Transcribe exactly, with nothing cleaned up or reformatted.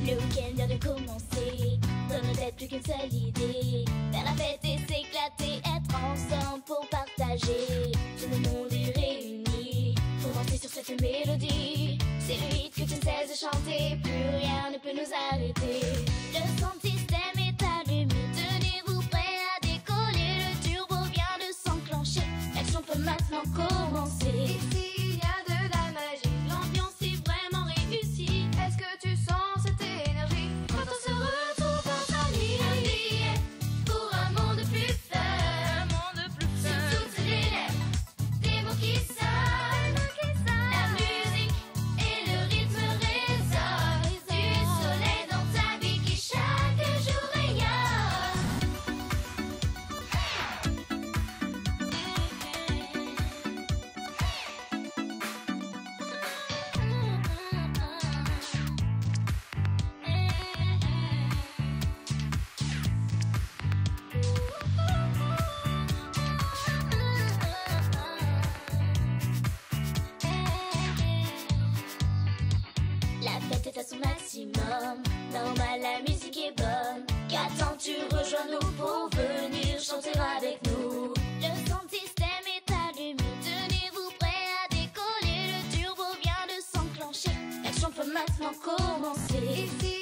Le week-end vient de commencer, dans nos têtes plus qu'une seule idée: faire la fête et s'éclater, être ensemble pour partager. Tout le monde est réuni pour danser sur cette mélodie. C'est le hit que tu ne cesses de chanter, plus rien ne peut nous arrêter. Le sound system est allumé, tenez-vous prêts à décoller. Le turbo vient de s'enclencher, l'action peut maintenant commencer. Ici il y a de la magie, l'ambiance est vraiment réussie. Est-ce que tu sens cette énergie quand on se retrouve en famille? Un billet pour un monde plus fun, Un monde plus sur fun. toutes les lèvres, des mots qui sonnent. La musique et le rythme résonnent, du soleil dans ta vie qui chaque jour rayonne. La fête est à son maximum, normal, la musique est bonne. Qu'attends-tu, rejoins-nous pour venir chanter avec nous. Le sound system est allumé, tenez-vous prêts à décoller. Le turbo vient de s'enclencher, l'action peut maintenant commencer. Ici